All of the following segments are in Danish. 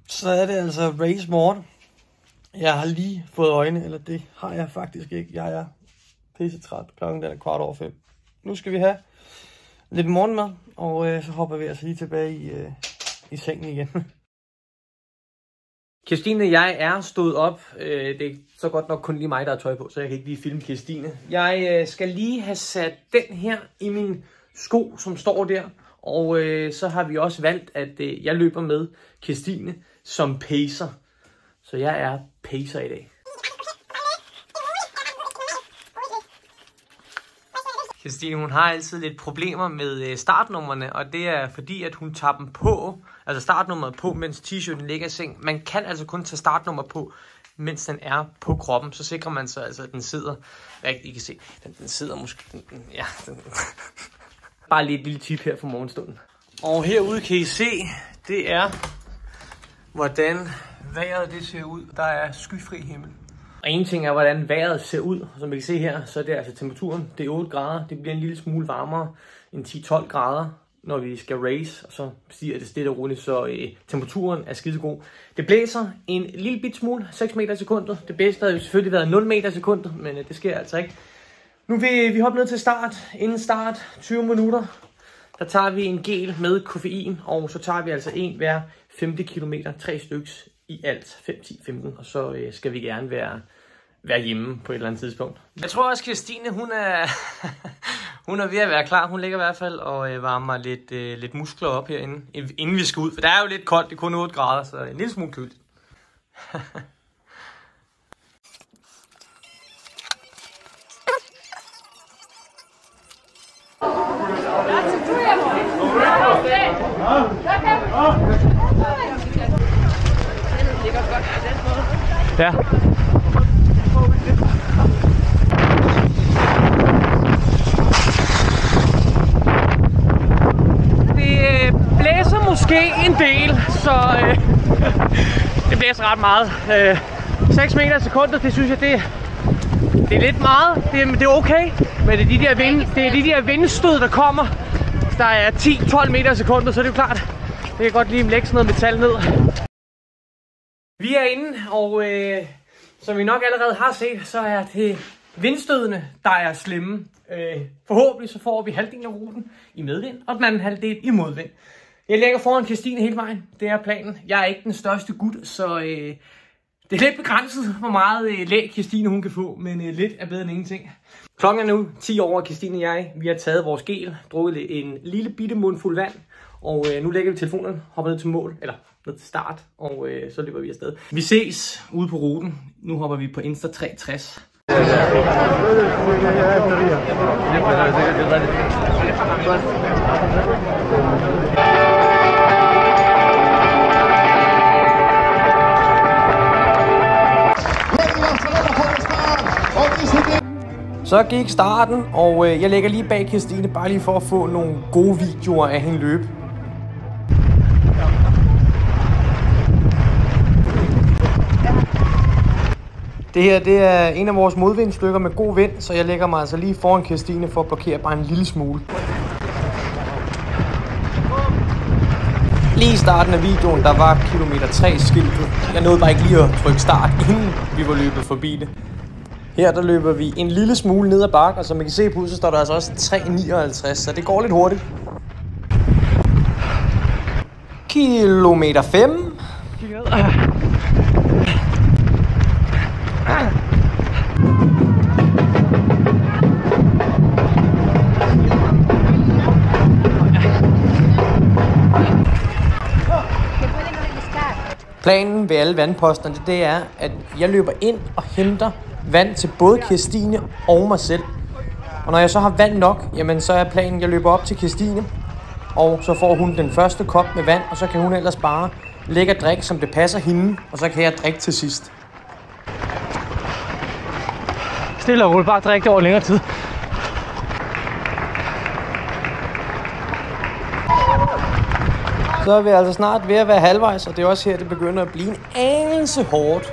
Så er det altså race morgen. Jeg har lige fået øjne, eller det har jeg faktisk ikke. Jeg er pissetræt. Klokken den er 5:15. Nu skal vi have lidt morgenmad, og så hopper vi altså lige tilbage i sengen igen. Kirstine, jeg er stået op. Det er så godt nok kun lige mig, der har tøj på, så jeg kan ikke lige filme Kirstine. Jeg skal lige have sat den her i min sko, som står der. Og så har vi også valgt, at jeg løber med Kirstine som pacer. Så jeg er pacer i dag. Kirstine, hun har altid lidt problemer med startnumrene, og det er fordi, at hun tager dem på, altså startnummeret på, mens t-shirten ligger i seng. Man kan altså kun tage startnummer på, mens den er på kroppen. Så sikrer man sig altså, at den sidder, I kan se, den sidder måske, den. Bare lige et lille tip her for morgenstunden. Og herude kan I se, det er, hvordan vejret det ser ud. Der er skyfri himmel. Og en ting er, hvordan vejret ser ud. Som I kan se her, så er det altså temperaturen. Det er 8 grader. Det bliver en lille smule varmere end 10-12 grader, når vi skal race. Og så stiger det stille og roligt, så temperaturen er skidegod. Det blæser en lille bit smule, 6 meter i sekundet. Det bedste havde jo selvfølgelig været 0 meter i sekundet, men det sker altså ikke. Nu vil vi hoppe ned til start. Inden start, 20 minutter, der tager vi en gel med koffein, og så tager vi altså en hver 5. kilometer, 3 styks i alt, 5, 10, 15, og så skal vi gerne være hjemme på et eller andet tidspunkt. Jeg tror også, Kirstine, hun er ved at være klar. Hun ligger i hvert fald og varmer lidt muskler op herinde, inden vi skal ud. For der er jo lidt koldt, det er kun 8 grader, så en lille smule køligt. Ja. Det blæser måske en del, så det blæser ret meget. 6 meter i sekundet, det synes jeg, det er lidt meget. Det er okay, men det er de der vindstød, der kommer. Der er 10-12 meter i sekundet, så det er jo klart, det kan godt lige lægge sådan noget metal ned. Vi er inde, og som vi nok allerede har set, så er det vindstødene, der er slemme. Forhåbentlig så får vi halvdelen af ruten i medvind, og den anden halvdel i modvind. Jeg ligger foran Kirstine hele vejen, det er planen. Jeg er ikke den største gut, så det er lidt begrænset, hvor meget læg Kirstine hun kan få, men lidt er bedre end ingenting. Klokken er nu 10 over, Kirstine og jeg. Vi har taget vores gel, drukket en lille bitte mundfuld vand, og nu lægger vi telefonen, hopper ned til mål, eller ned til start, og så løber vi afsted. Vi ses ude på ruten. Nu hopper vi på Insta 360. Så gik starten, og jeg lægger lige bag Kirstine, bare lige for at få nogle gode videoer af hende løbe. Det her, det er en af vores modvindstykker med god vind, så jeg lægger mig altså lige foran Kirstine for at blokere bare en lille smule. Lige i starten af videoen, der var kilometer 3 skiltet. Jeg nåede bare ikke lige at trykke start, inden vi var løbet forbi det. Her der løber vi en lille smule ned ad bakken, og som I kan se på, så står der altså også 3,59, så det går lidt hurtigt. Kilometer 5. Planen ved alle vandposterne, det er, at jeg løber ind og henter vand til både Kirstine og mig selv. Og når jeg så har vand nok, jamen så er planen, at jeg løber op til Kirstine, og så får hun den første kop med vand, og så kan hun ellers bare lægge og drikke, som det passer hende, og så kan jeg drikke til sidst. Stille og roligt, bare drikke det over længere tid. Så er vi altså snart ved at være halvvejs, og det er også her, det begynder at blive en anelse hårdt.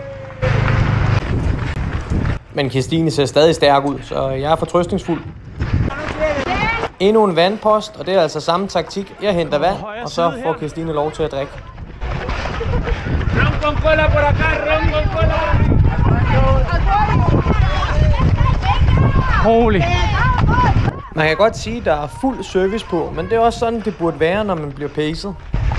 Men Kirstine ser stadig stærk ud, så jeg er fortrøstningsfuld. Endnu en vandpost, og det er altså samme taktik. Jeg henter vand, og så får Kirstine lov til at drikke. con cola por acá, ron con cola. Holy. Man kan godt sige, at der er fuld service på, men det er også sådan, det burde være, når man bliver pacet.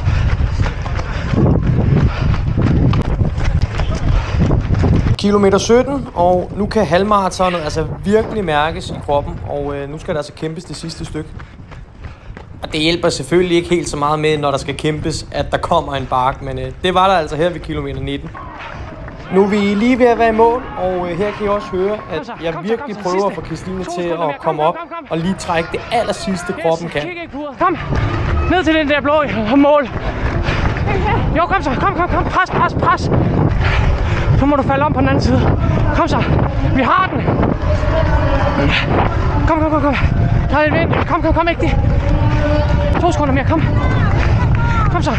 Kilometer 17, og nu kan halvmaratonet altså virkelig mærkes i kroppen, og nu skal der altså kæmpes det sidste stykke. Og det hjælper selvfølgelig ikke helt så meget med, når der skal kæmpes, at der kommer en bakke, men det var der altså her ved kilometer 19. Nu er vi lige ved at være i mål, og her kan I også høre, at jeg virkelig prøver at få Kristine til at komme op og lige trække det aller sidste kroppen kan. Kom, ned til den der blå mål. Jo, kom så, kom, pres. Så må du falde om på den anden side. Kom så, vi har den. Kom. Der er lidt vind. Kom, ikke det. 2 sekunder mere, kom. Kom så.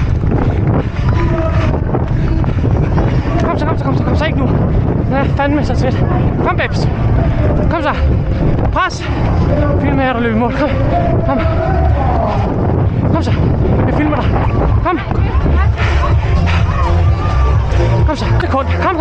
Kom så, ikke nu. Den er fandme så tæt. Kom, babes. Kom så. Pres. Film med her, der løber i mål. Kom så. Jeg filmer dig. Kom. Kom så. Sekund. Kom.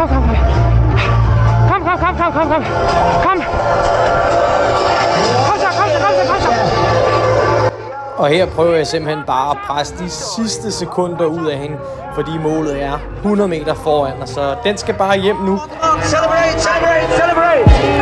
Kom så. Og her prøver jeg simpelthen bare at presse de sidste sekunder ud af hende, fordi målet er 100 meter foran, så den skal bare hjem nu. Celebrate!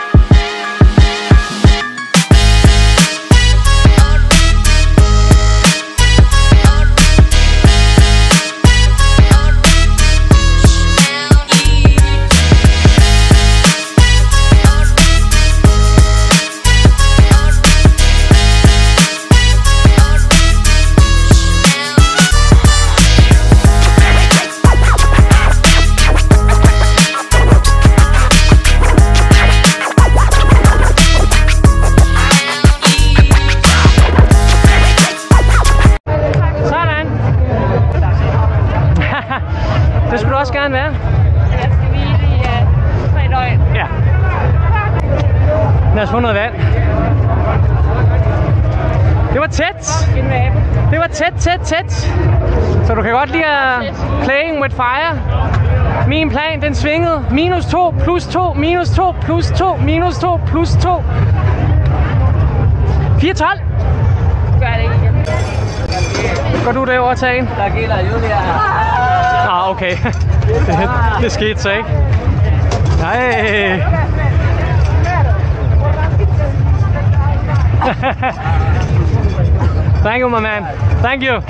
Det skulle du også gerne være. Jeg skal hvile i 3 døgn. Ja. Lad os få noget vand. Det var tæt. Det var tæt. Så du kan godt lide at playing with fire. Min plan, den svingede. -2, +2, -2, +2, -2, +2. 4-12. Gør det ikke igen. Går du derovre og tager en? Der gælder Julia. Ah, okay. Det skete så ikke. Nej. Thank you, my man. Thank you.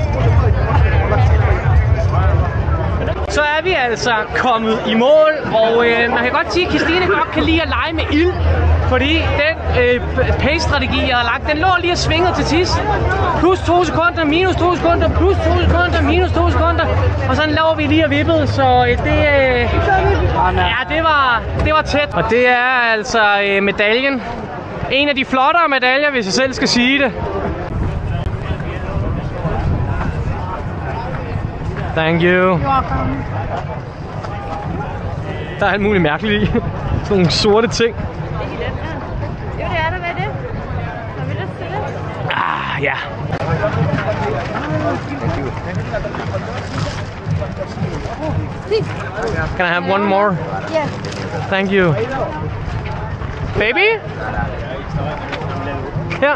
Så er vi altså kommet i mål, og man kan godt sige, at Kristine godt kan lide at lege med ild, fordi den pace-strategi, jeg har lagt, den lå lige og svingede til sidst. +2 sekunder, -2 sekunder, +2 sekunder, -2 sekunder, og sådan lå vi lige og vippede, så det var tæt. Og det er altså medaljen. En af de flottere medaljer, hvis jeg selv skal sige det. Thank you. Der er alt muligt mærkeligt i. Sådan nogle sorte ting. Ikke den her. Jo, det er der med det. Har vi lyst til det? Ah, ja. Can I have one more? Yeah. Thank you. Baby? Ja.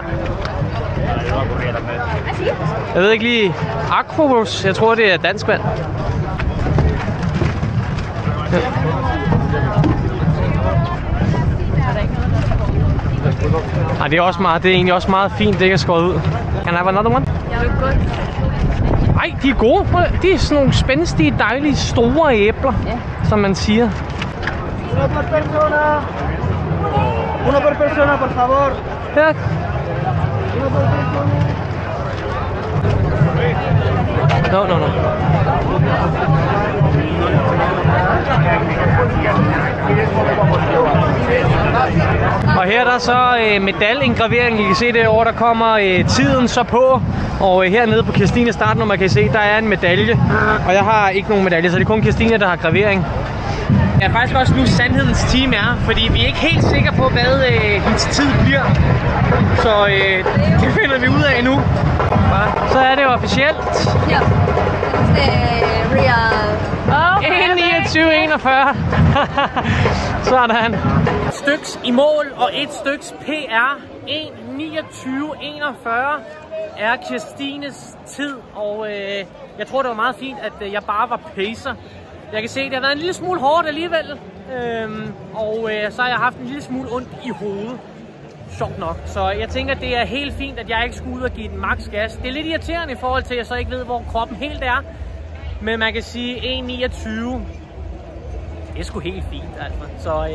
Jeg ved ikke lige. Aquavus. Jeg tror, det er dansk vand. Ja. Ej, det er også meget. Det er egentlig også meget fint, det ikke er skåret ud. Can I have another one? Jeg vil godt. Ej, de er gode. De er sådan nogle spændstige, dejlige, store æbler, som man siger. Uno por persona, por favor. Ja. No. Og her er der så medaljeindgravering. I kan se derovre, der kommer tiden så på. Og hernede på Kristines startnummer kan I se, der er en medalje. Og jeg har ikke nogen medalje, så det er kun Kristine, der har gravering. Jeg er faktisk også nu sandhedens time er, fordi vi er ikke helt sikre på, hvad hendes tid bliver. Så det finder vi ud af nu. Så er det jo officielt. Ja. Det er real. Ind i 41. Sådan. Et styks i mål og et styks PR. 1:29:41 er Kirstines tid, og jeg tror det var meget fint, at jeg bare var pacer. Jeg kan se, at det har været en lille smule hårdt alligevel, og så har jeg haft en lille smule ondt i hovedet. Sjovt nok. Så jeg tænker, at det er helt fint, at jeg ikke skal ud og give den max gas. Det er lidt irriterende i forhold til, at jeg så ikke ved, hvor kroppen helt er. Men man kan sige 1:29. Det er sgu helt fint, altså. Så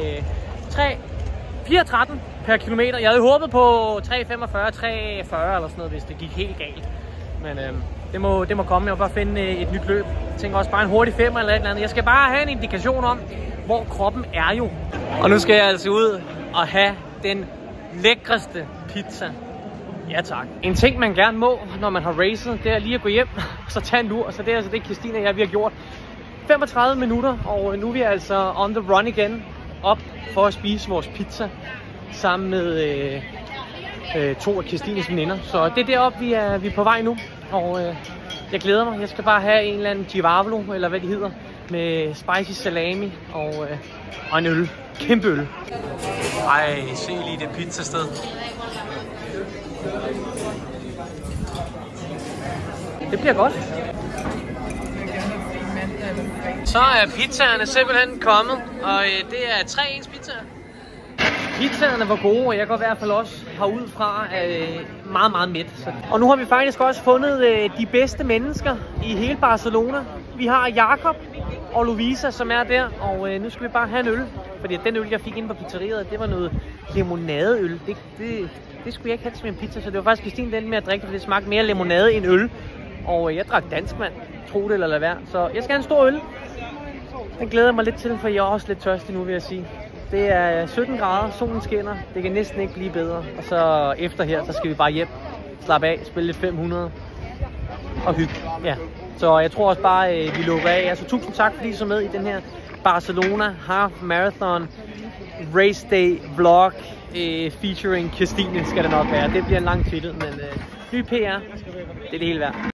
4:13 per kilometer. Jeg havde håbet på 3:45, 3:40 eller sådan noget, hvis det gik helt galt. Men det må komme. Jeg må bare finde et nyt løb. Jeg tænker også bare en hurtig 5 eller et eller andet. Jeg skal bare have en indikation om, hvor kroppen er jo. Og nu skal jeg altså ud og have den lækreste pizza. Ja tak. En ting man gerne må, når man har racet, det er lige at gå hjem og så tage en lur. Så det er altså det, Kirstine og jeg vi har gjort. 35 minutter, og nu er vi altså on the run igen. Op for at spise vores pizza sammen med 2 af Kirstines veninder. Så det er deroppe, vi er på vej nu. Og jeg glæder mig. Jeg skal bare have en eller anden Giavolo, eller hvad de hedder, med spicy salami og en øl. Kæmpe øl. Ej, se lige det pizzasted. Det bliver godt. Så er pizzaerne simpelthen kommet, og det er 3 ens pizzaer. Pizzaerne var gode, og jeg går i hvert fald også herudfra meget, meget mæt. Og nu har vi faktisk også fundet de bedste mennesker i hele Barcelona. Vi har Jakob og Louisa, som er der, og nu skal vi bare have en øl. Fordi den øl, jeg fik inde på pizzeriet, det var noget limonadeøl. Det skulle jeg ikke have til min pizza, så det var faktisk Kirstine den med at drikke, for det smagte mere limonade end øl. Og jeg drak dansk mand, tro det eller lad være. Så jeg skal have en stor øl. Den glæder jeg mig lidt til, for jeg er også lidt tørstig nu, vil jeg sige. Det er 17 grader, solen skinner, det kan næsten ikke blive bedre. Og så efter her, så skal vi bare hjem, slappe af, spille lidt 500 og hygge. Ja. Så jeg tror også bare, vi lukker af. Altså tusind tak, fordi I så med i den her Barcelona Half Marathon Race Day vlog featuring Kirstine, skal det nok være. Det bliver en lang titel, men ny PR, det er det hele værd.